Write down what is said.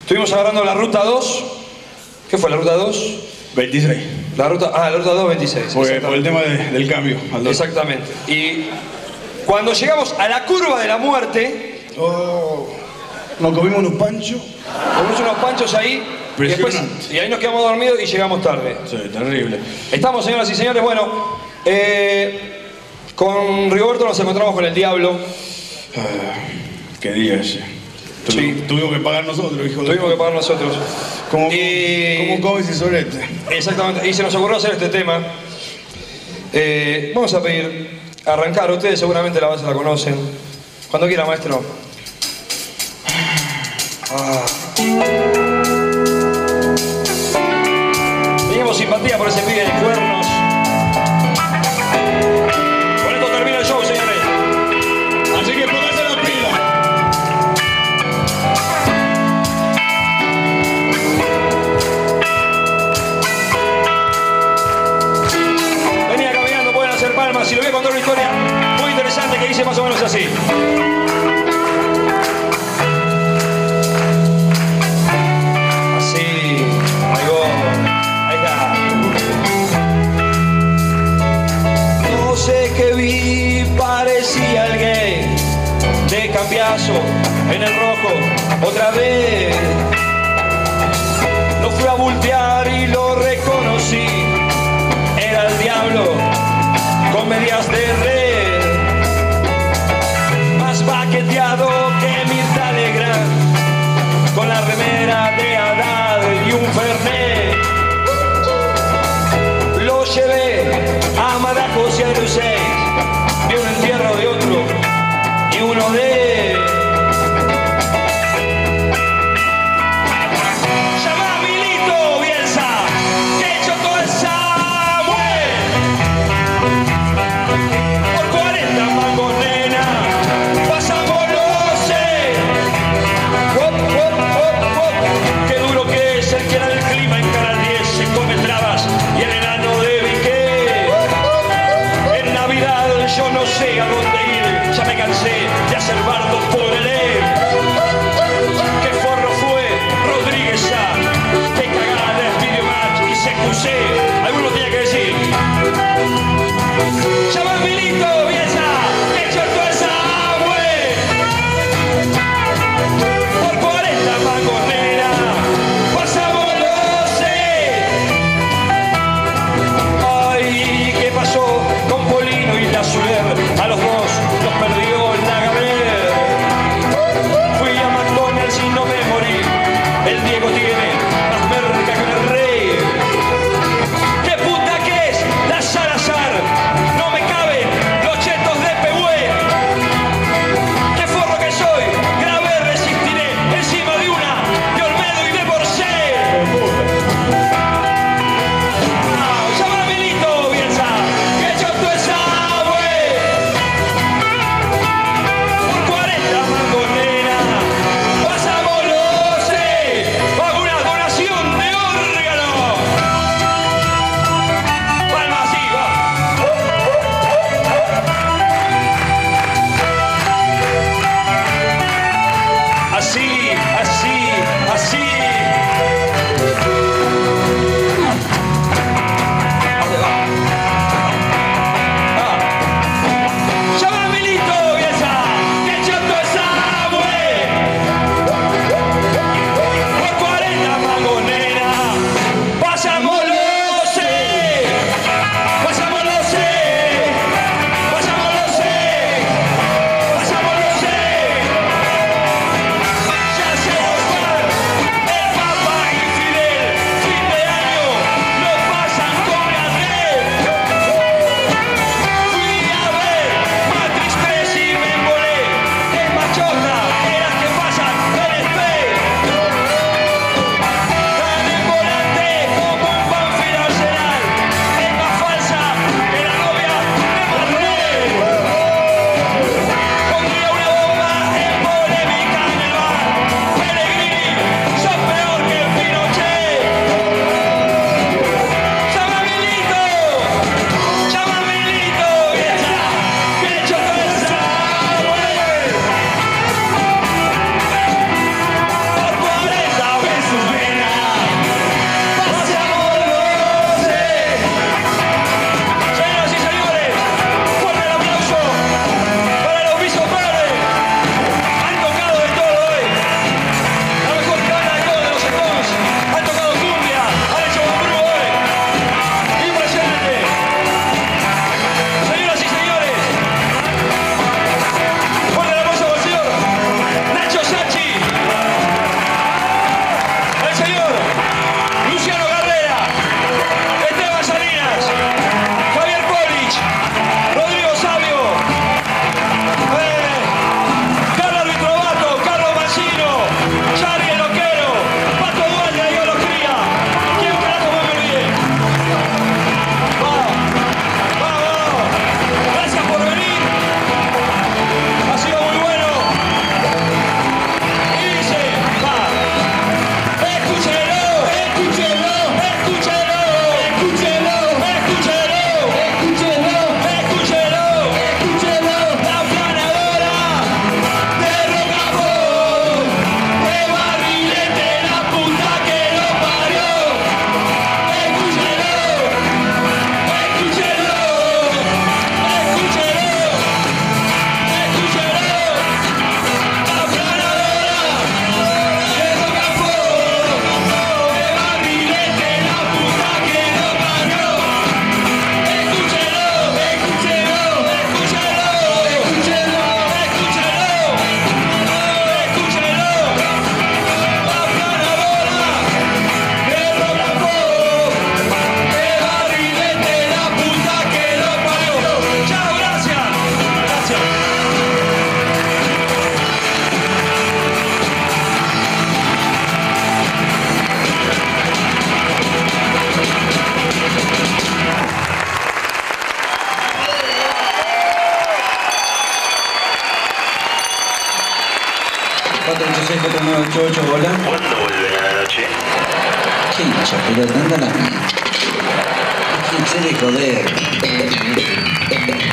Estuvimos agarrando la ruta 2. ¿Qué fue la ruta 2? 26. La ruta 2, 26. Por el tema del cambio. Exactamente. Y cuando llegamos a la curva de la muerte... Oh, nos comimos unos panchos. Comimos unos panchos ahí. Y ahí nos quedamos dormidos y llegamos tarde. Sí, terrible. Estamos, señoras y señores, bueno... con Rigoberto nos encontramos con el diablo. Qué día ese. Sí. Tuvimos que pagar nosotros, hijo de... Tuvimos que pagar nosotros. ¿Cómo comes y solete? Exactamente. Y se nos ocurrió hacer este tema. Vamos a pedir arrancar. Ustedes seguramente la base la conocen. Cuando quiera, maestro. Teníamos simpatía por ese pibe de cuernos. Con esto termina el show, señores. Así que pónganse la pila. Venía caminando, pueden hacer palmas. Y les voy a contar una historia muy interesante que dice más o menos así. Parecía el gay de Cambiazo en el rojo otra vez. Lo fui a voltear y lo reconocí. Era el diablo con medias de red, más baqueteado que Mirta Legrand, con la remera de Haddad y un Fernet. Lo llevé a Madajos y a Luceis. Vi un entierro de otro y uno de... Llama a Milito Bielsa, que hecho toda esa mujer. Por 40 mangos, nena, pasamos los seis. Qué duro que es el que era del clima en Canal 10, se come trabas y el enano de Viqué. En Navidad yo no sé a dónde ir, ya me cansé de hacer bardos por el E. Qué forro fue Rodríguez A, qué cagada es Videomatch y CQC. Alguno tenía que decir. Llama a Milito Bielsa, que chorto esa güey. Por 40 mangos, nena, pasamos los seis. Ay, ¿qué pasó con Polino y la Zuler? A los dos los perdió el Lagaver. Fui a McDonald's y no me morí. El Diego tiene más merca que el rey. ¡Qué puta que es la Salazar! No me caben los chetos de Pehue. ¡Qué forro que soy! Grabé, resistiré encima de una de Olmedo y de Borcé. Llama a Milito Bielsa, que yo tú esa. Por 40 mangos, nena, pasamos los seis. Vamos, 64988, hola. ¿Cuándo vuelven a la noche? Qué hincha, pero tanta la... Qué de joder.